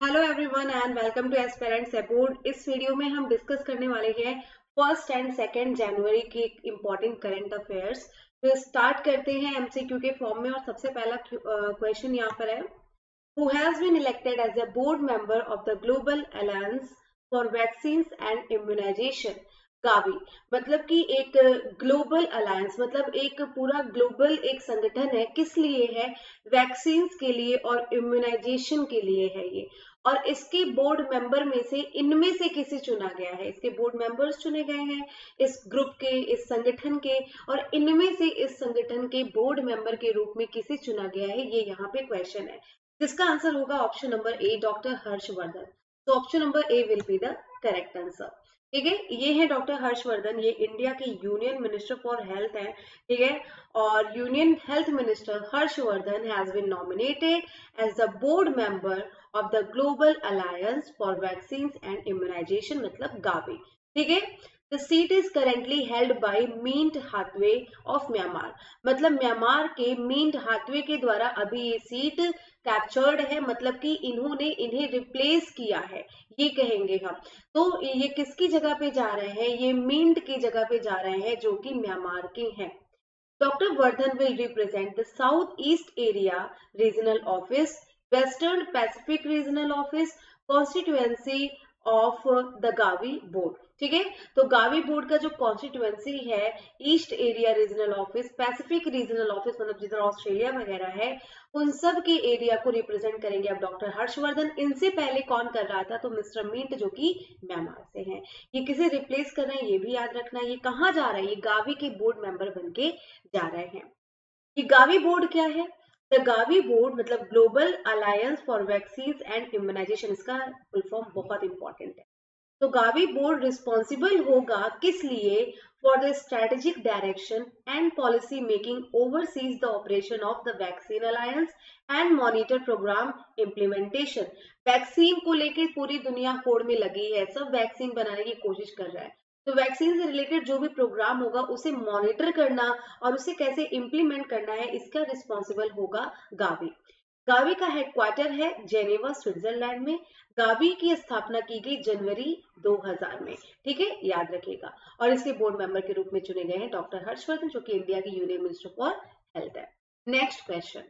Hello everyone and welcome to aspirants aboard. इस video में हम डिस्कस करने वाले हैं फर्स्ट एंड सेकेंड जनवरी के इम्पोर्टेंट करंट अफेयर्स। तो स्टार्ट करते हैं एमसीक्यू के फॉर्म में और सबसे पहला क्वेश्चन यहाँ पर है, who has been elected as a board member of the global alliance for vaccines and immunisation. GAVI मतलब कि एक ग्लोबल अलायंस मतलब एक पूरा ग्लोबल एक संगठन है, किस लिए है? वैक्सीन्स के लिए और इम्यूनाइजेशन के लिए है ये। और इसके बोर्ड मेंबर में से इनमें से किसे चुना गया है? इसके बोर्ड मेंबर्स चुने गए हैं इस ग्रुप के, इस संगठन के, और इनमें से इस संगठन के बोर्ड मेंबर के रूप में किसे चुना गया है, ये यहाँ पे क्वेश्चन है। जिसका आंसर होगा option number A, doctor Harshvardhan. तो option number A will be the correct answer. ठीक है, ये है डॉक्टर हर्षवर्धन, ये इंडिया के यूनियन मिनिस्टर फॉर हेल्थ है। ठीक है, और union health minister Harshvardhan has been nominated as the board member of the global alliance for vaccines and immunisation मतलब गावी। ठीक है, the seat is currently held by Myint Htwe of Myanmar. मतलब Myanmar के Myint Htwe के द्वारा अभी ये seat captured है, मतलब कि इन्होंने इन्हें रिप्लेस किया है, ये कहेंगे हम। तो ये किसकी जगह पे जा रहे हैं? ये मिंट की जगह पे जा रहे हैं, जो कि म्यांमार के हैं। Dr. Vardhan will represent the Southeast Area Regional Office, Western Pacific Regional Office, constituency of the GAVI board. ठीक है, तो गावी बोर्ड का जो कॉन्स्टिट्यूएंसी है, east area regional office, pacific regional office मतलब जिधर ऑस्ट्रेलिया वगैरह है, उन सब के एरिया को रिप्रेजेंट करेंगे अब डॉक्टर हर्षवर्धन। इनसे पहले कौन कर रहा था? तो मिस्टर मिंट, जो कि म्यांमार से हैं। ये किसे रिप्लेस कर रहे हैं ये भी याद रखना। ये कहाँ जा रहे हैं? ये गावी के बोर्ड मेंबर बन के जा रहे हैं। ये गावी बोर्ड क्या है? द गावी बोर्ड मतलब global alliance for vaccine and immunisation, इसका फुल फॉर्म बहुत इंपॉर्टेंट है। तो गावी बोर्ड रिस्पॉन्सिबल होगा किस लिए? For the strategic direction and policy making, oversees the operation of the vaccine alliance and monitor programme implementation. Vaccine को लेकर पूरी दुनिया होड़ में लगी है, सब वैक्सीन बनाने की कोशिश कर रहा है। तो वैक्सीन से रिलेटेड जो भी प्रोग्राम होगा उसे मॉनिटर करना और उसे कैसे इम्प्लीमेंट करना है, इसका रिस्पॉन्सिबल होगा गावी। गावी का हेडक्वार्टर है जेनेवा, स्विट्जरलैंड में। गावी की स्थापना की गई जनवरी 2000 में। ठीक है, याद रखिएगा। और इसके बोर्ड मेंबर के रूप में चुने गए हैं डॉक्टर हर्षवर्धन, जो कि इंडिया के यूनियन मिनिस्टर फॉर हेल्थ है। Next question,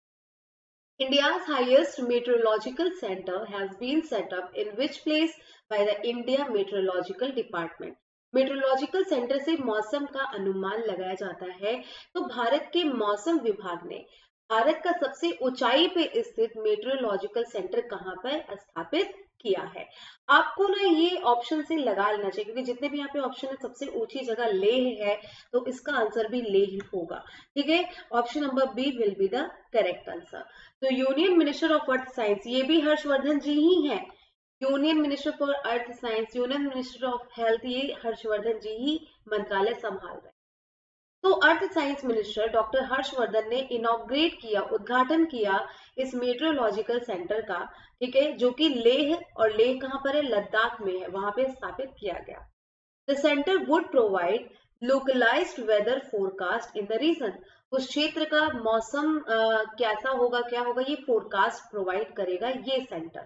India's highest meteorological center has been set up in which place by the India Meteorological Department? Meteorological centre से मौसम का अनुमान लगाया जाता है। तो भारत के मौसम विभाग ने भारत का सबसे ऊंचाई पे स्थित मेट्रोलॉजिकल सेंटर कहाँ पर स्थापित किया है? आपको ना ये ऑप्शन से लगा लेना चाहिए, क्योंकि जितने भी यहाँ पे ऑप्शन है सबसे ऊंची जगह लेह है, तो इसका आंसर भी लेह होगा। ठीक है, option number B will be the correct answer. तो union minister of earth science, ये भी हर्षवर्धन जी ही हैं। Union minister for earth science, union minister of health, ये हर्षवर्धन जी ही मंत्रालय संभाल रहे हैं। तो earth science minister doctor Harshvardhan ने इनॉग्रेट किया, उद्घाटन किया इस मेट्रोलॉजिकल सेंटर का। ठीक है, जो कि लेह, और लेह कहाँ पर है? लद्दाख में है, वहां पे स्थापित किया गया। The centre would provide localised weather forecast in the region. उस क्षेत्र का मौसम कैसा होगा, क्या होगा, ये फोरकास्ट प्रोवाइड करेगा ये centre.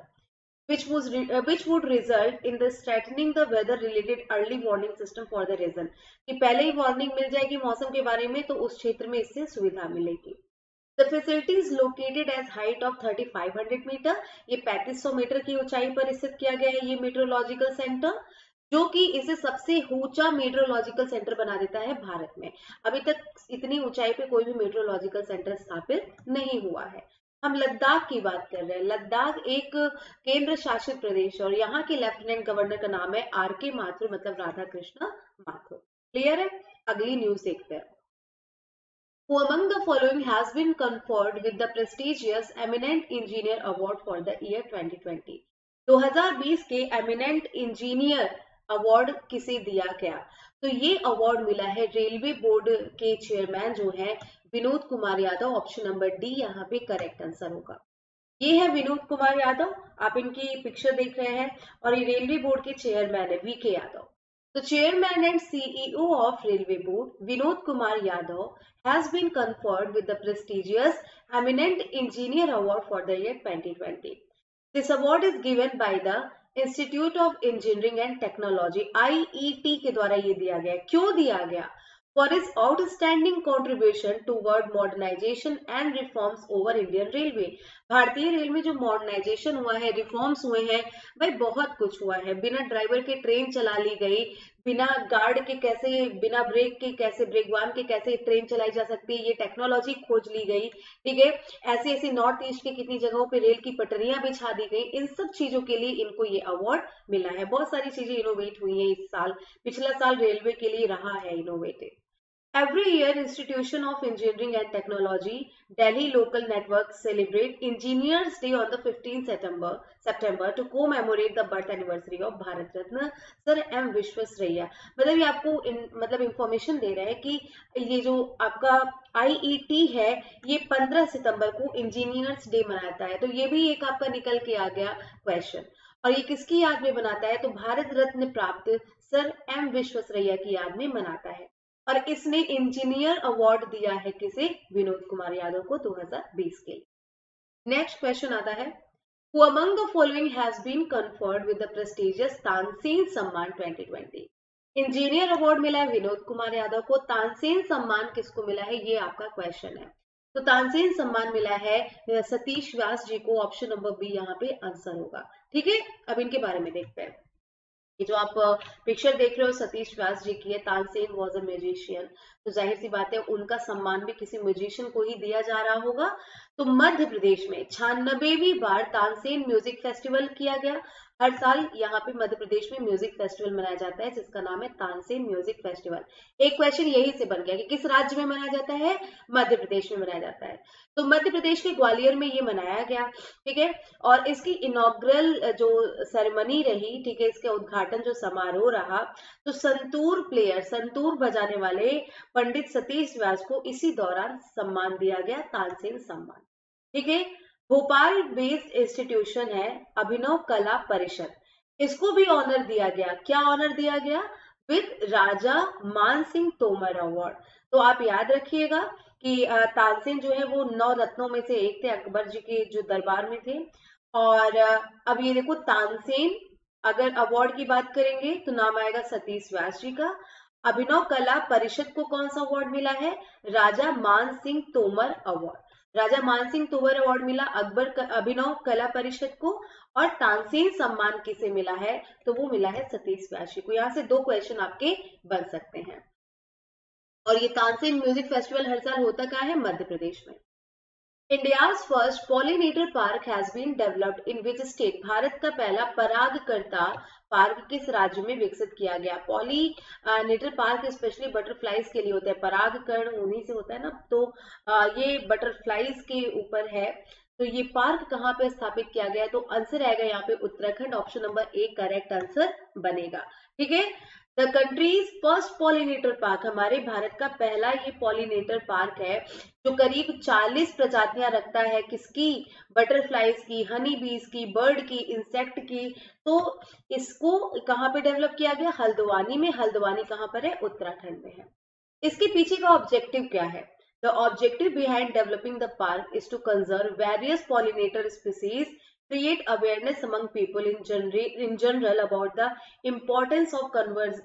which would result in the strengthening the weather related early warning system for the region, कि पहले ही वार्निंग मिल जाएगी मौसम के बारे में, तो उस क्षेत्र में इससे सुविधा मिलेगी। The facility is located as height of 3500 metre, ये 3500 मीटर की ऊंचाई पर स्थित किया गया है ये मेट्रोलॉजिकल सेंटर, जो कि इसे सबसे ऊंचा मेट्रोलॉजिकल सेंटर बना देता है भारत में। अभी तक इतनी ऊंचाई पे कोई भी मेट्रोलॉजिकल सेंटर स्थापित नहीं हुआ है। हम लद्दाख की बात कर रहे हैं। लद्दाख एक केंद्र शासित प्रदेश है और यहाँ के लेफ्टिनेंट गवर्नर का नाम है आर के माथुर, मतलब राधा कृष्ण माथुर। क्लियर है? अगली न्यूज देखते हैं। Who among the following has been conferred with the prestigious Eminent Engineer Award for the year 2020? 2020 के एमिनेंट इंजीनियर अवार्ड किसे दिया गया? तो ये अवार्ड मिला है रेलवे बोर्ड के चेयरमैन जो है Vinod Kumar Yadav. Option number D यहाँ पे करेक्ट आंसर होगा। ये है विनोद कुमार यादव, आप इनकी पिक्चर देख रहे हैं, और ये रेलवे बोर्ड के चेयरमैन है VK Yadav. The chairman and CEO of Railway Board, Vinod Kumar Yadav, has been conferred with the prestigious Eminent Engineer Award for the year 2020. This award is given by the institute of engineering and technology, IET के द्वारा ये दिया गया। क्यों दिया गया? For his outstanding contribution toward modernization and reforms over Indian Railway। भारतीय रेल में जो मॉडर्नाइजेशन हुआ है, रिफॉर्म्स हुए हैं, भाई बहुत कुछ हुआ है। बिना ड्राइवर के ट्रेन चला ली गई, बिना गार्ड के कैसे, बिना ब्रेक के कैसे, ब्रेकवान के कैसे ट्रेन चलाई जा सकती है, ये टेक्नोलॉजी खोज ली गई। ठीक है, ऐसी ऐसी नॉर्थ ईस्ट के कितनी जगहों पे रेल की पटरियां बिछा दी गई। इन सब चीजों के लिए इनको ये अवार्ड मिला है। बहुत सारी चीजें इनोवेट हुई है इस साल, पिछला साल रेलवे के लिए रहा है innovative. Every year, Institution of Engineering and Technology, Delhi Local Network celebrate Engineers Day on the 15th September to commemorate the birth anniversary of Bharat Ratna Sir M. Visvesvaraya. मतलब ये आपको मतलब इंफॉर्मेशन दे रहे हैं कि ये जो आपका IET है, ये 15 सितंबर को इंजीनियर्स डे मनाता है। तो ये भी एक आपका निकल के आ गया क्वेश्चन। और ये किसकी याद में मनाता है? तो भारत रत्न प्राप्त सर M. विश्वेश्वरैया की याद में मनाता है। और इसने इंजीनियर अवार्ड दिया है किसे? विनोद कुमार यादव को 2020 के लिए। नेक्स्ट क्वेश्चन आता है, Who among the following has been conferred with the prestigious Tansen सम्मान 2020? इंजीनियर अवार्ड मिला है विनोद कुमार यादव को। तानसेन सम्मान किसको मिला है, ये आपका क्वेश्चन है। तो तानसेन सम्मान मिला है सतीश व्यास जी को। ऑप्शन नंबर बी यहाँ पे आंसर होगा। ठीक है, अब इनके बारे में देखते हैं। ये जो आप पिक्चर देख रहे हो सतीश व्यास जी की है। तानसेन वॉज अ म्यूजिशियन, तो जाहिर सी बात है उनका सम्मान भी किसी म्यूजिशियन को ही दिया जा रहा होगा। तो मध्य प्रदेश में 96वीं बार तानसेन म्यूजिक फेस्टिवल किया गया। हर साल यहाँ पे मध्य प्रदेश में म्यूजिक फेस्टिवल मनाया जाता है जिसका नाम है तानसेन म्यूजिक फेस्टिवल। एक क्वेश्चन यही से बन गया कि किस राज्य में मनाया जाता है? मध्य प्रदेश में मनाया जाता है। तो मध्य प्रदेश के ग्वालियर में ये मनाया गया। ठीक है, और इसकी इनॉग्रल जो सेरेमनी रही, ठीक है, इसका उद्घाटन जो समारोह रहा, तो संतूर प्लेयर, संतूर बजाने वाले पंडित सतीश व्यास को इसी दौरान सम्मान दिया गया, तानसेन सम्मान। ठीक है, भोपाल बेस्ड इंस्टीट्यूशन है अभिनव कला परिषद, इसको भी ऑनर दिया गया। क्या ऑनर दिया गया? विद राजा मान सिंह तोमर अवार्ड। तो आप याद रखिएगा कि तानसेन जो है वो 9 रत्नों में से एक थे, अकबर जी के जो दरबार में थे। और अब ये देखो, तानसेन अगर अवार्ड की बात करेंगे तो नाम आएगा सतीश व्यास जी का। अभिनव कला परिषद को कौन सा अवार्ड मिला है? राजा मान सिंह तोमर अवार्ड। राजा मान सिंह तोमर अवार्ड मिला अभिनव कला परिषद को। और तानसेन सम्मान किसे मिला है? तो वो मिला है सतीश व्यास जी को। यहाँ से 2 क्वेश्चन आपके बन सकते हैं। और ये तानसेन म्यूजिक फेस्टिवल हर साल होता कहाँ है? मध्य प्रदेश में। India's first pollinator park has been developed in which state? Bharat का पहला परागकर्ता पार्क किस राज्य में विकसित किया गया? पॉलिनेटर पार्क स्पेशली बटरफ्लाइज के लिए होता है, परागकर्ण उन्हीं से होता है ना। तो ये बटरफ्लाइज के ऊपर है। तो ये पार्क कहाँ पे स्थापित किया गया? तो आंसर आएगा यहाँ पे Uttarakhand. Option number A correct answer बनेगा। ठीक है, the country's first pollinator park, हमारे भारत का पहला ये पॉलिनेटर पार्क है जो करीब 40 प्रजातियां रखता है। किसकी? बटरफ्लाइज की, हनी बीज की, बर्ड की, इंसेक्ट की। तो इसको कहाँ पे डेवलप किया गया? हल्द्वानी में। हल्द्वानी कहाँ पर है? उत्तराखंड में है। इसके पीछे का ऑब्जेक्टिव क्या है? The objective behind developing the park is to conserve various pollinator species, create awareness among people in general about the importance of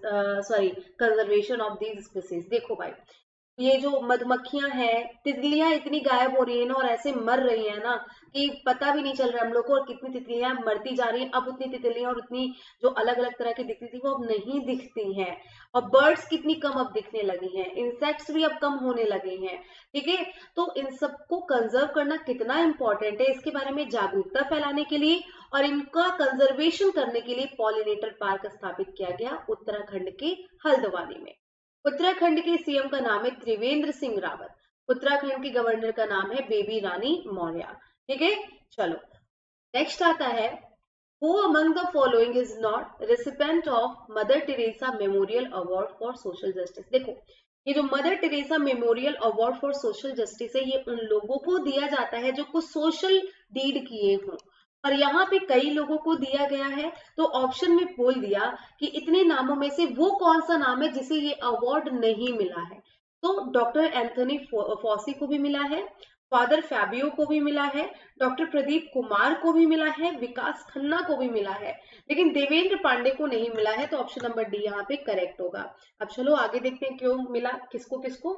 conservation of these species। देखो भाई, ये जो मधुमक्खियां हैं, तितलियां इतनी गायब हो रही है ना, और ऐसे मर रही है ना कि पता भी नहीं चल रहा हम लोग को। और कितनी तितलियां मरती जा रही हैं। अब उतनी तितलियां और उतनी जो अलग अलग तरह की दिखती थी वो अब नहीं दिखती हैं। और बर्ड्स कितनी कम अब दिखने लगी हैं, इंसेक्ट्स भी अब कम होने लगे हैं। ठीक है, तो इन सबको कंजर्व करना कितना इंपॉर्टेंट है, इसके बारे में जागरूकता फैलाने के लिए और इनका कंजर्वेशन करने के लिए पॉलिनेटर पार्क स्थापित किया गया उत्तराखंड के हल्द्वानी में। उत्तराखंड के सीएम का नाम है त्रिवेंद्र सिंह रावत। उत्तराखंड के गवर्नर का नाम है बेबी रानी मौर्य। ठीक है, चलो नेक्स्ट आता है, Who among the following is not recipient of Mother Teresa memorial award for social justice? देखो, ये जो Mother Teresa memorial award for social justice है, ये उन लोगों को दिया जाता है जो कुछ सोशल डीड किए हों। और यहाँ पे कई लोगों को दिया गया है। तो ऑप्शन में बोल दिया कि इतने नामों में से वो कौन सा नाम है जिसे ये अवार्ड नहीं मिला है। तो डॉक्टर एंथनी फॉसी को भी मिला है, फादर फैबियो को भी मिला है, डॉक्टर प्रदीप कुमार को भी मिला है, विकास खन्ना को भी मिला है, लेकिन देवेंद्र पांडे को नहीं मिला है। तो ऑप्शन नंबर डी यहाँ पे करेक्ट होगा। अब चलो आगे देखते हैं क्यों मिला किसको किसको,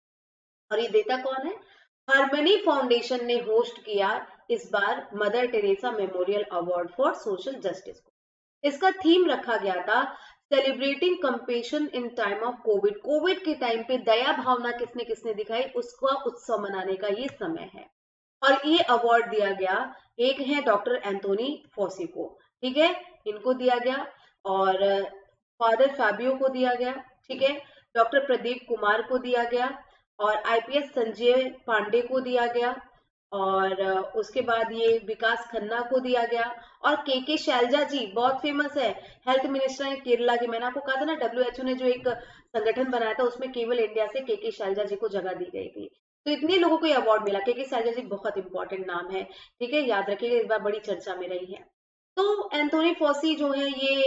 और ये देता कौन है। हार्मनी फाउंडेशन ने होस्ट किया इस बार Mother Teresa memorial award for social justice को। इसका थीम रखा गया था celebrating compassion in time of COVID. COVID के टाइम पे दया भावना किसने किसने दिखाई, उसका उत्सव मनाने का ये समय है। और ये अवार्ड दिया गया, एक है डॉक्टर एंथोनी फॉसी को, ठीक है, इनको दिया गया, और फादर फैबियो को दिया गया, ठीक है, डॉक्टर प्रदीप कुमार को दिया गया, और आईपीएस संजय पांडे को दिया गया, और उसके बाद ये विकास खन्ना को दिया गया, और के शैलजा जी बहुत फेमस है, हेल्थ मिनिस्टर है केरला की। मैंने आपको कहा था ना डब्ल्यूएचओ ने जो एक संगठन बनाया था उसमें केवल इंडिया से के शैलजा जी को जगह दी गई थी। तो इतने लोगों को ये अवार्ड मिला। के शैलजा जी बहुत इंपॉर्टेंट नाम है, ठीक है, याद रखिएगा, इस बार बड़ी चर्चा में रही है। तो एंथोनी फॉसी जो है ये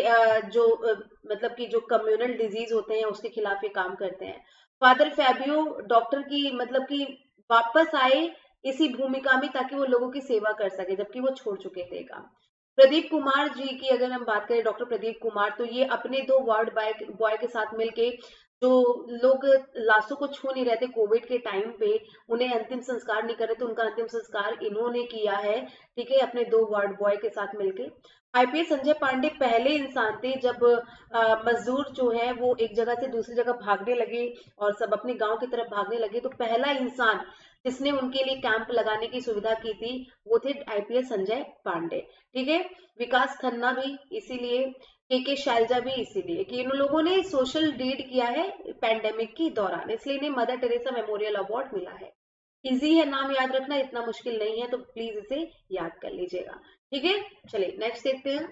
मतलब कि जो कम्युनल डिजीज होते हैं उसके खिलाफ ये काम करते हैं। फादर फैबियो डॉक्टर की मतलब कि वापस आए इसी भूमिका में ताकि वो लोगों की सेवा कर सके, जबकि वो छोड़ चुके थे काम। प्रदीप कुमार जी की अगर हम बात करें, डॉक्टर प्रदीप कुमार, तो ये अपने 2 वार्ड बॉय के साथ मिलके जो लोग लाशों को छू नहीं रहे थे कोविड के टाइम पे, उन्हें अंतिम संस्कार नहीं कर रहे थे, उनका अंतिम संस्कार इन्होंने किया है, ठीक है, अपने 2 वार्ड बॉय के साथ मिलके। आईपीएस संजय पांडे पहले इंसान थे जब मजदूर जो है वो एक जगह से दूसरी जगह भागने लगे और सब अपने गांव की तरफ भागने लगे, तो पहला इंसान जिसने उनके लिए कैंप लगाने की सुविधा की थी वो थे आईपीएस संजय पांडे, ठीक है। विकास खन्ना भी इसीलिए, के शैलजा भी इसीलिए कि इन लोगों ने सोशल डीड किया है पैंडेमिक के दौरान, इसलिए इन्हें मदर टेरेसा मेमोरियल अवार्ड मिला है। इजी है नाम याद रखना, इतना मुश्किल नहीं है, तो प्लीज इसे याद कर लीजिएगा, ठीक है। चलिए नेक्स्ट देखते हैं।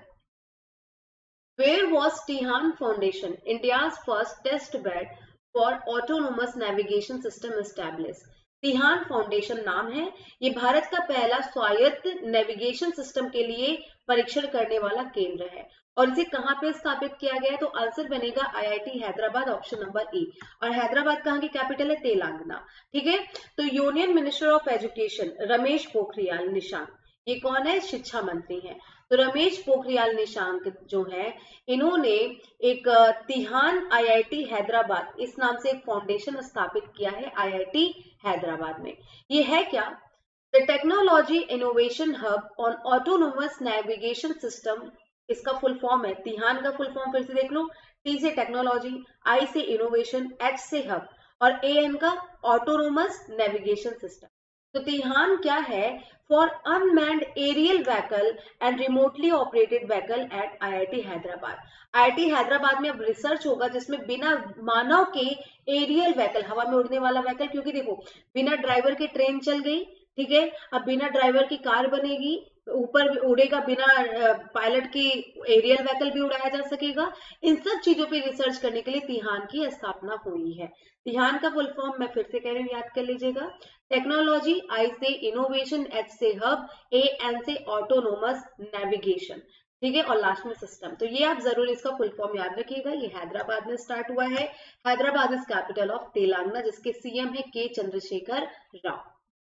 Where was Tihan Foundation, India's first test bed for autonomous navigation system established? TiHAN foundation नाम है, ये भारत का पहला स्वायत्त नेविगेशन सिस्टम के लिए परीक्षण करने वाला केंद्र है। और इसे कहां पे स्थापित किया गया है, तो आंसर बनेगा IIT Hyderabad, option number A. और हैदराबाद कहां की कैपिटल है, तेलंगाना, ठीक है। तो union minister of education Ramesh Pokhriyal Nishank, ये कौन है, शिक्षा मंत्री हैं। तो रमेश पोखरियाल निशंक जो है, इन्होंने एक तिहान आईआईटी हैदराबाद इस नाम से एक फाउंडेशन स्थापित किया है आईआईटी हैदराबाद में। ये है क्या, the technology innovation hub on autonomous navigation system, इसका फुल फॉर्म है। तिहान का फुल फॉर्म फिर से देख लो, टी से टेक्नोलॉजी, आई से इनोवेशन, एच से हब, और ए एन का ऑटोनोमस नेविगेशन सिस्टम। तो तिहान क्या है, for unmanned aerial vehicle and remotely operated vehicle at IIT Hyderabad. IIT Hyderabad में अब रिसर्च होगा जिसमें बिना मानव के एरियल व्हीकल, हवा में उड़ने वाला व्हीकल, क्योंकि देखो बिना ड्राइवर के ट्रेन चल गई, ठीक है, अब बिना ड्राइवर की कार बनेगी, ऊपर उड़ेगा, बिना पायलट की एरियल व्हीकल भी उड़ाया जा सकेगा। इन सब चीजों पे रिसर्च करने के लिए तिहान की स्थापना हुई है। तिहान का फुल फॉर्म मैं फिर से कह रही हूँ, याद कर लीजिएगा, टेक्नोलॉजी, आई से इनोवेशन, एच से हब, ए एन से ऑटोनोमस नेविगेशन, ठीक है, और लास्ट में सिस्टम। तो ये आप जरूर इसका फुल फॉर्म याद रखिएगा। ये हैदराबाद में स्टार्ट हुआ है। Hyderabad is capital of Telangana, जिसके सीएम है K Chandrashekar Rao.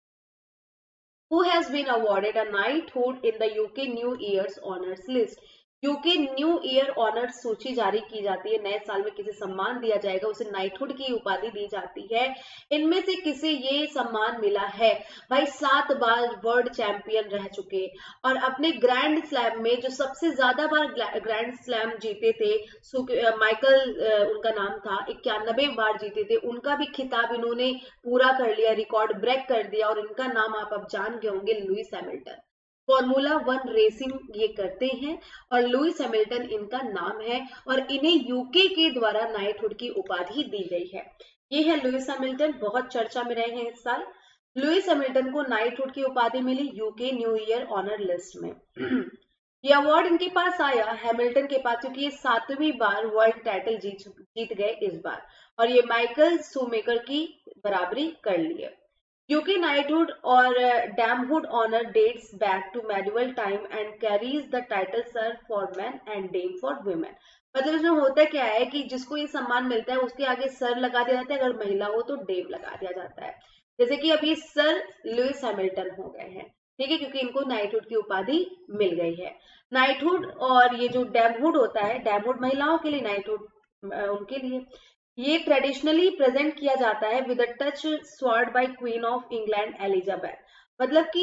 Who has been awarded a knighthood in the UK New Year's Honours List? UK new year honours सूची जारी की जाती है, नए साल में किसे सम्मान दिया जाएगा उसे नाइटहुड की उपाधि दी जाती है। इनमें से किसे ये सम्मान मिला है, भाई 7 बार वर्ल्ड चैंपियन रह चुके और अपने ग्रैंड स्लैम में जो सबसे ज्यादा बार ग्रैंड स्लैम जीते थे, माइकल उनका नाम था, 91 बार जीते थे, उनका भी खिताब इन्होंने पूरा कर लिया, रिकॉर्ड ब्रेक कर दिया, और इनका नाम आप अब जान गए होंगे, लुइस हैमिल्टन। फॉर्मूला 1 रेसिंग ये करते हैं और लुइस हैमिल्टन इनका नाम है, और इन्हें यूके के द्वारा नाइटहुड की उपाधि दी गई है। ये है लुइस हैमिल्टन, बहुत चर्चा में रहे हैं इस साल। लुइस हैमिल्टन को नाइटहुड की उपाधि मिली UK new year honour list में। ये अवार्ड इनके पास आया हैमिल्टन के पास क्योंकि ये 7वीं बार वर्ल्ड टाइटल जीत गए इस बार, और ये माइकल शूमेकर की बराबरी कर लिए। यूके नाइटहुड और damehood honour dates back to medieval time and carries the title sir for man and dame for women. मतलब इसमें होता क्या है कि जिसको ये सम्मान मिलता है उसके आगे सर लगा दिया जाता है, अगर महिला हो तो डेम लगा दिया जाता है। जैसे कि अभी सर लुइस हैमिल्टन हो गए हैं, ठीक है, क्योंकि इनको नाइटहुड की उपाधि मिल गई है। नाइटहुड और ये जो डैमहुड होता है, डैमहुड महिलाओं के लिए, नाइटहुड उनके लिए, ये ट्रेडिशनली प्रेजेंट किया जाता है with a touch sword by queen of England Elizabeth. मतलब कि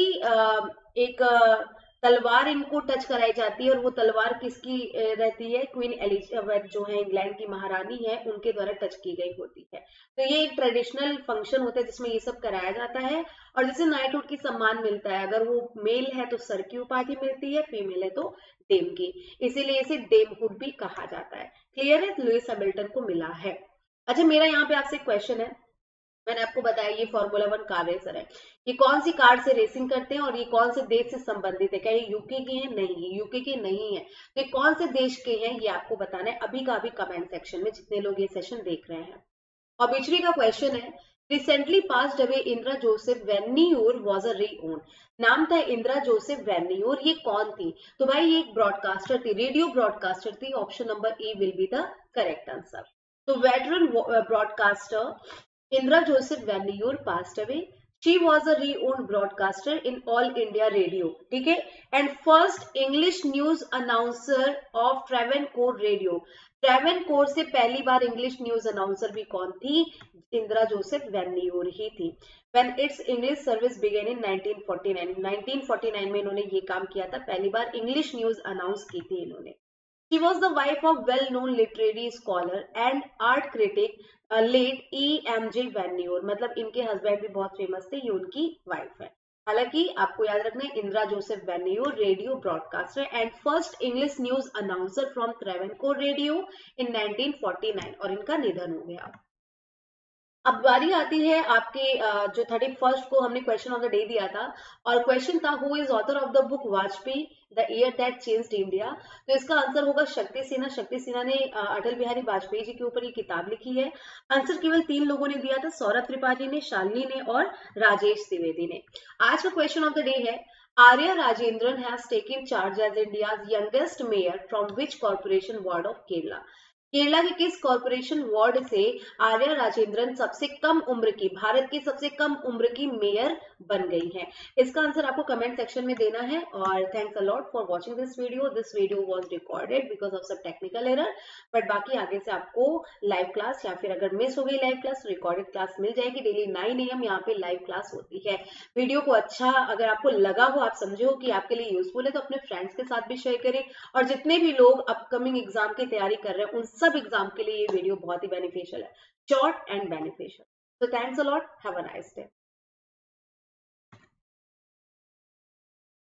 एक तलवार इनको टच कराई जाती है, और वो तलवार किसकी रहती है, क्वीन एलिजाबेथ जो है इंग्लैंड की महारानी है, उनके द्वारा टच की गई होती है। तो ये एक ट्रेडिशनल फंक्शन होता है जिसमें ये सब कराया जाता है। और जैसे नाइटहुड की सम्मान मिलता है, अगर वो मेल है तो सर की उपाधि मिलती है, फीमेल है तो डेम की, इसीलिए इसे डेमहुड भी कहा जाता है। क्लियर है, लुइस हैमिल्टन को मिला है। अच्छा, मेरा यहाँ पे आपसे क्वेश्चन है, मैंने आपको बताया ये फॉर्मूला 1 कार रेसर है, ये कौन सी कार से रेसिंग करते हैं और ये कौन से देश से संबंधित है? क्या ये यूके के हैं? नहीं, ये यूके के नहीं है। तो ये कौन से देश के हैं ये आपको बताना है अभी का अभी कमेंट सेक्शन में, जितने लोग ये सेशन देख रहे हैं। ऑबिचुरी का क्वेश्चन है, recently passed away Indira Joseph Venniyoor was a renowned. नाम था इंदिरा जोसेफ वेन्नियूर, ये कौन थी? तो भाई ये एक ब्रॉडकास्टर थी, रेडियो ब्रॉडकास्टर थी। Option number A will be the correct answer. तो veteran broadcaster Indra Joseph Van Lier passed away. She was a re-owned broadcaster in All India Radio, ठीक है, and first English news announcer of Travancore Radio. Travancore से पहली बार English news announcer भी कौन थी? Indira Joseph Venniyoor ही थी। When its English service began in 1949, 1949 में इन्होंने ये काम किया था, पहली बार इंग्लिश न्यूज अनाउंस की थी इन्होंने। She was the wife of well-known literary scholar and art critic late E.M.J. Van Lier। मतलब इनके हस्बैंड भी बहुत फेमस थे, ये उनकी वाइफ है। हालांकि आपको याद रखना है, Indira Joseph Venniyoor radio broadcaster and first English news announcer from Travancore radio in 1949, और इनका निधन हो गया। अब बारी आती है आपके जो 31 को हमने क्वेश्चन ऑफ द डे दिया था, और क्वेश्चन था who is author of the book Vajpayee the year that changed India. तो इसका आंसर होगा शक्ति सिन्हा। शक्ति सिन्हा ने अटल बिहारी वाजपेयी जी के ऊपर ये किताब लिखी है। आंसर केवल 3 लोगों ने दिया था, सौरभ त्रिपाठी ने, शालिनी ने और राजेश त्रिवेदी ने। आज का क्वेश्चन ऑफ द डे है, Arya Rajendran has taken charge as India's youngest mayor from which corporation ward of Kerala. Kerala के किस कॉर्पोरेशन वार्ड से आर्या राजेंद्रन सबसे कम उम्र की, भारत की सबसे कम उम्र की मेयर बन गई हैं? इसका आंसर आपको कमेंट सेक्शन में देना है। और thanks a lot for watching this video. This video was recorded because of some technical error, but बाकी आगे से आपको लाइव क्लास, या फिर अगर मिस हो गई लाइव क्लास, रिकॉर्डेड क्लास मिल जाएगी। डेली 9 AM यहाँ पे लाइव क्लास होती है। वीडियो को अच्छा अगर आपको लगा हो, आप समझे हो कि आपके लिए यूजफुल है, तो अपने फ्रेंड्स के साथ भी शेयर करें। और जितने भी लोग अपकमिंग एग्जाम की तैयारी कर रहे हैं, उन सब एग्जाम के लिए ये वीडियो बहुत ही बेनिफिशियल है, short and beneficial. So thanks a lot. Have a nice day.